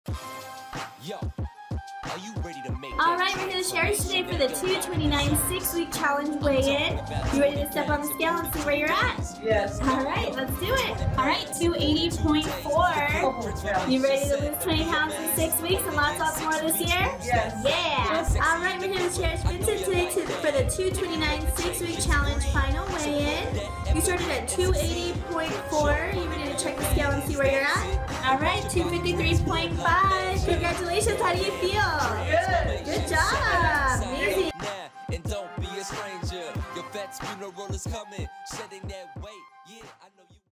Yo, are you ready to make Alright, we're going to share today for the 229 6-week challenge weigh-in. You ready to step on the scale and see where you're at? Yes. Alright, let's do it. Alright, 280.4. You ready to lose 20 pounds in 6 weeks and lots more this year? Yes. Yeah. Alright, we're here to share Vincent today for the 229 6-week challenge final weigh-in. You started at 280.4. You ready to check the scale and see where you're at? Alright, 253.5. Congratulations, how do you feel? Good. Good job. Amazing. And don't be a stranger. Your vet's funeral is coming. Shedding that weight. Yeah, I know you.